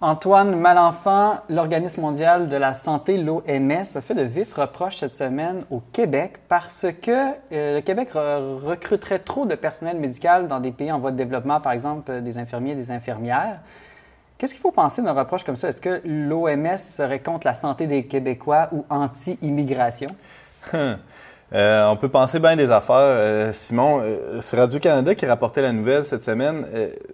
Antoine Malenfant, l'Organisme mondial de la santé, l'OMS, a fait de vifs reproches cette semaine au Québec parce que le Québec recruterait trop de personnel médical dans des pays en voie de développement, par exemple des infirmiers et des infirmières. Qu'est-ce qu'il faut penser d'un reproche comme ça? Est-ce que l'OMS serait contre la santé des Québécois ou anti-immigration? On peut penser bien des affaires. Simon, c'est Radio-Canada qui rapportait la nouvelle cette semaine.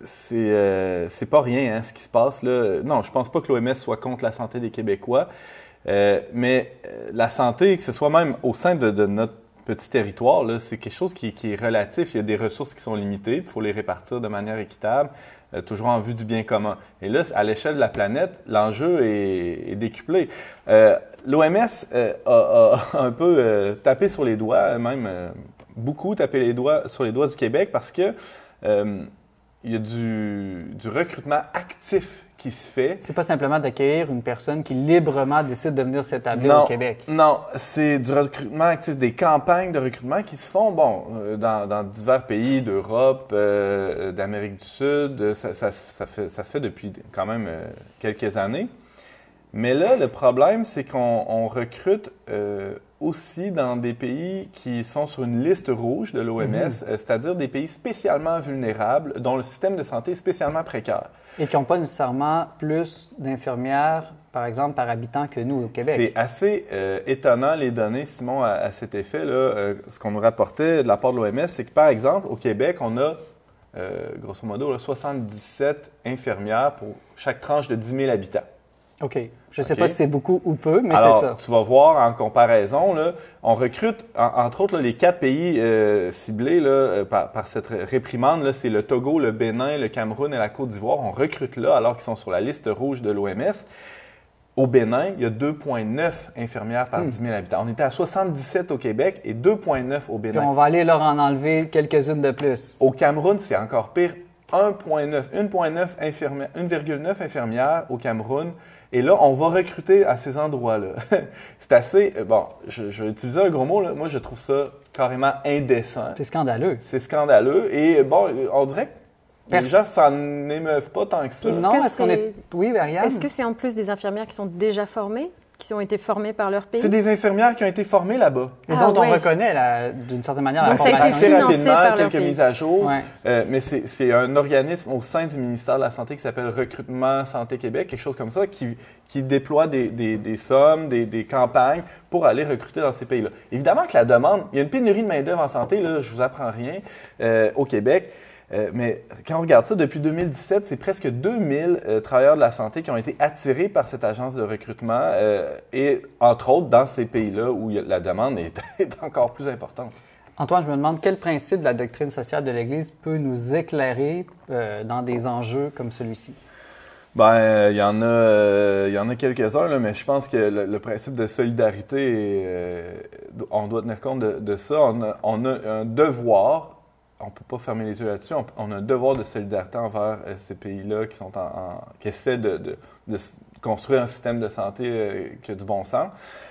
C'est pas rien, hein, ce qui se passe là. Non, je pense pas que l'OMS soit contre la santé des Québécois. Mais la santé, que ce soit même au sein de notre petit territoire, là, c'est quelque chose qui est relatif. Il y a des ressources qui sont limitées. Il faut les répartir de manière équitable, toujours en vue du bien commun. Et là, à l'échelle de la planète, l'enjeu est décuplé. L'OMS a un peu tapé sur les doigts, même beaucoup tapé sur les doigts du Québec parce que il y a du recrutement actif qui se fait. C'est pas simplement d'accueillir une personne qui librement décide de venir s'établir au Québec. Non, c'est du recrutement actif, des campagnes de recrutement qui se font, dans divers pays d'Europe, d'Amérique du Sud. Ça se fait depuis quand même quelques années. Mais là, le problème, c'est qu'on recrute aussi dans des pays qui sont sur une liste rouge de l'OMS, c'est-à-dire des pays spécialement vulnérables, dont le système de santé est spécialement précaire. Et qui n'ont pas nécessairement plus d'infirmières, par exemple, par habitant que nous au Québec. C'est assez étonnant, les données, Simon, à cet effet. Là, ce qu'on nous rapportait de la part de l'OMS, c'est que, par exemple, au Québec, on a, grosso modo, là, 77 infirmières pour chaque tranche de 10 000 habitants. OK. Je ne sais pas si c'est beaucoup ou peu, mais alors, c'est ça. Tu vas voir en comparaison, là, on recrute, entre autres, là, les 4 pays ciblés là, par cette réprimande, là, c'est le Togo, le Bénin, le Cameroun et la Côte d'Ivoire. On recrute là alors qu'ils sont sur la liste rouge de l'OMS. Au Bénin, il y a 2,9 infirmières par 10 000 habitants. On était à 77 au Québec et 2,9 au Bénin. Puis on va aller leur en enlever quelques-unes de plus. Au Cameroun, c'est encore pire. 1,9 infirmières au Cameroun. Et là, on va recruter à ces endroits-là. C'est assez... je vais utiliser un gros mot, là. Moi, je trouve ça carrément indécent. C'est scandaleux. C'est scandaleux. Et on dirait que les gens s'en émeuvent pas tant que ça. Est-ce qu'on est... Oui, Marianne? Est-ce que c'est en plus des infirmières qui sont déjà formées, qui ont été formées par leur pays? C'est des infirmières qui ont été formées là-bas. Et dont on reconnaît, d'une certaine manière, donc, la formation. Ça a été financé par quelques leur pays. mises à jour. Ouais. Mais c'est un organisme au sein du ministère de la Santé qui s'appelle Recrutement Santé Québec, quelque chose comme ça, qui déploie des sommes, des campagnes pour aller recruter dans ces pays-là. Évidemment que la demande, il y a une pénurie de main-d'œuvre en santé, là, je vous apprends rien, au Québec. Mais quand on regarde ça, depuis 2017, c'est presque 2000 travailleurs de la santé qui ont été attirés par cette agence de recrutement et, entre autres, dans ces pays-là où la demande est encore plus importante. Antoine, je me demande quel principe de la doctrine sociale de l'Église peut nous éclairer dans des enjeux comme celui-ci? Il y en a quelques-uns, là, mais je pense que le principe de solidarité, on doit tenir compte de ça. On a un devoir. On ne peut pas fermer les yeux là-dessus. On a un devoir de solidarité envers ces pays-là qui essaient de construire un système de santé qui a du bon sens.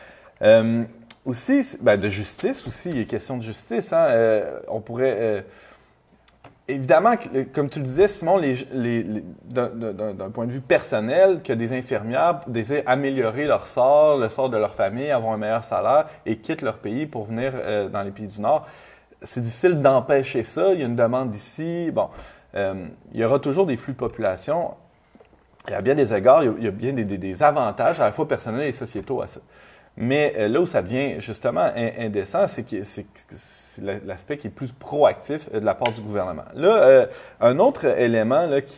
Aussi, de justice aussi, il est question de justice. Hein? On pourrait... évidemment, comme tu le disais, Simon, d'un point de vue personnel, que des infirmières désirent améliorer leur sort, le sort de leur famille, avoir un meilleur salaire et quittent leur pays pour venir dans les pays du Nord. C'est difficile d'empêcher ça. Il y a une demande ici. Il y aura toujours des flux de population. Et à bien des égards, il y a bien des avantages à la fois personnels et sociétaux à ça. Mais là où ça devient justement indécent, c'est l'aspect qui est plus proactif de la part du gouvernement. Là, un autre élément là,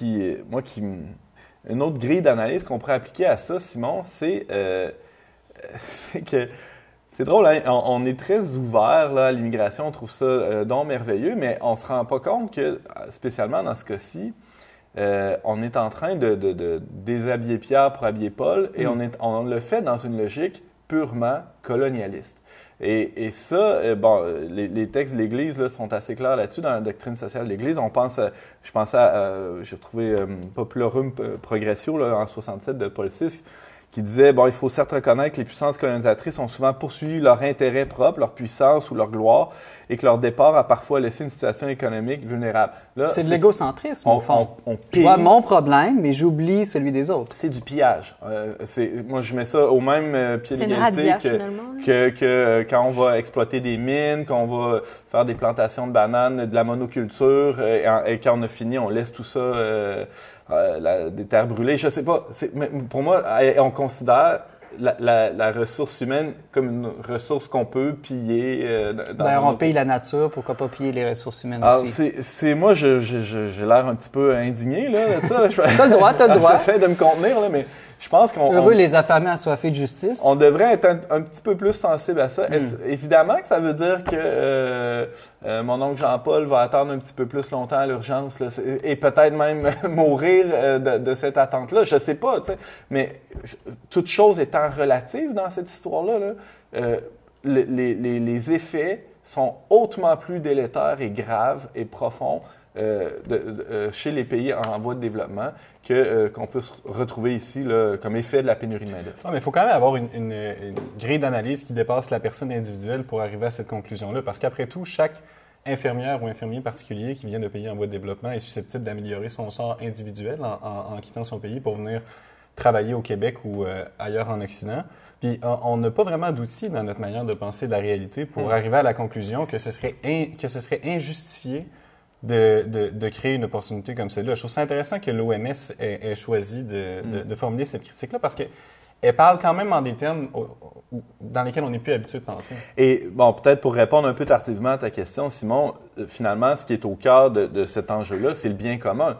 une autre grille d'analyse qu'on pourrait appliquer à ça, Simon, c'est que c'est drôle, hein? On est très ouvert là, à l'immigration, on trouve ça donc merveilleux, mais on ne se rend pas compte que, spécialement dans ce cas-ci, on est en train de déshabiller Pierre pour habiller Paul, et on le fait dans une logique purement colonialiste. Et ça, les textes de l'Église là, sont assez clairs là-dessus, dans la doctrine sociale de l'Église. J'ai retrouvé Populorum Progressio là, en 67 de Paul VI, qui disait, bon, il faut certes reconnaître que les puissances colonisatrices ont souvent poursuivi leur intérêt propre, leur puissance ou leur gloire, et que leur départ a parfois laissé une situation économique vulnérable. C'est de l'égocentrisme, au fond. On je vois mon problème, mais j'oublie celui des autres. C'est du pillage. Moi, je mets ça au même pied d'égalité que quand on va exploiter des mines, quand on va faire des plantations de bananes, de la monoculture, et quand on a fini, on laisse tout ça, des terres brûlées. Je sais pas. Mais pour moi, on considère la ressource humaine comme une ressource qu'on peut piller. On pille la nature, pourquoi pas piller les ressources humaines aussi? Moi, j'ai l'air un petit peu indigné là, de ça. T'as le droit. J'essaie de me contenir, là, mais je pense qu'on... Heureux les affamés assoiffés de justice. On devrait être un petit peu plus sensible à ça. Évidemment que ça veut dire que mon oncle Jean-Paul va attendre un petit peu plus longtemps à l'urgence là, et peut-être même mourir de cette attente-là. Je sais pas, tu sais. Mais toute chose étant relative dans cette histoire-là, les effets sont hautement plus délétères et graves et profonds chez les pays en voie de développement qu'on peut retrouver ici là, comme effet de la pénurie de main-d'œuvre. Mais il faut quand même avoir une grille d'analyse qui dépasse la personne individuelle pour arriver à cette conclusion-là. Parce qu'après tout, chaque infirmière ou infirmier particulier qui vient de pays en voie de développement est susceptible d'améliorer son sort individuel en quittant son pays pour venir travailler au Québec ou ailleurs en Occident. Puis on n'a pas vraiment d'outils dans notre manière de penser de la réalité pour arriver à la conclusion que ce serait injustifié de créer une opportunité comme celle-là. Je trouve ça intéressant que l'OMS ait choisi de formuler cette critique-là parce qu'elle parle quand même en des termes dans lesquels on n'est plus habitué de penser. Et bon, peut-être pour répondre un peu tardivement à ta question, Simon, finalement, ce qui est au cœur de cet enjeu-là, c'est le bien commun.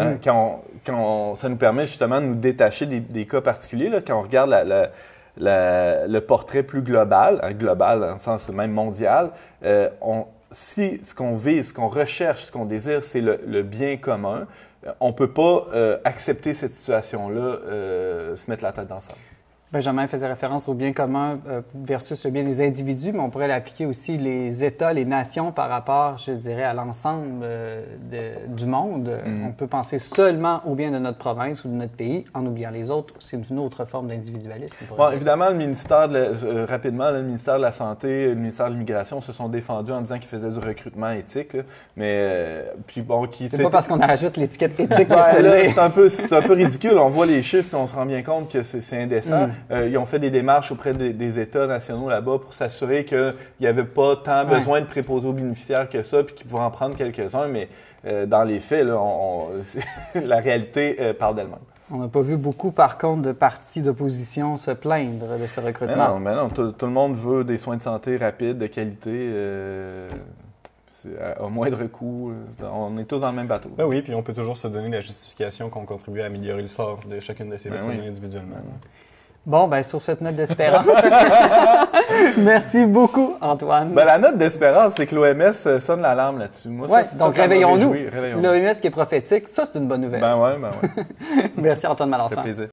Ça nous permet justement de nous détacher des cas particuliers. Là, quand on regarde le portrait plus global dans le sens même mondial, si ce qu'on vise, ce qu'on recherche, ce qu'on désire, c'est le bien commun, on ne peut pas accepter cette situation-là, se mettre la tête dans le sable. Benjamin faisait référence au bien commun versus le bien des individus, mais on pourrait l'appliquer aussi les États, les nations par rapport, je dirais, à l'ensemble du monde. On peut penser seulement au bien de notre province ou de notre pays en oubliant les autres. C'est une autre forme d'individualisme. Bon, évidemment, le ministère le ministère de la Santé, le ministère de l'Immigration se sont défendus en disant qu'ils faisaient du recrutement éthique. Là, mais puis bon, c'est pas parce qu'on rajoute l'étiquette éthique que c'est un peu ridicule. On voit les chiffres et on se rend bien compte que c'est indécent. Ils ont fait des démarches auprès des États nationaux là-bas pour s'assurer qu'il n'y avait pas tant besoin de préposés aux bénéficiaires que ça, puis qu'ils pouvaient en prendre quelques-uns, mais dans les faits, là, la réalité parle d'elle-même. On n'a pas vu beaucoup, par contre, de partis d'opposition se plaindre de ce recrutement. Mais non, tout le monde veut des soins de santé rapides, de qualité, à moindre coût. On est tous dans le même bateau. Ben oui, puis on peut toujours se donner la justification qu'on contribue à améliorer le sort de chacune de ces personnes individuellement. Bon, ben sur cette note d'espérance, merci beaucoup, Antoine. Ben, la note d'espérance, c'est que l'OMS sonne l'alarme là-dessus. Moi, donc réveillons-nous. L'OMS qui est prophétique, ça, c'est une bonne nouvelle. Ben ouais. Merci, Antoine Malenfant. Ça fait plaisir.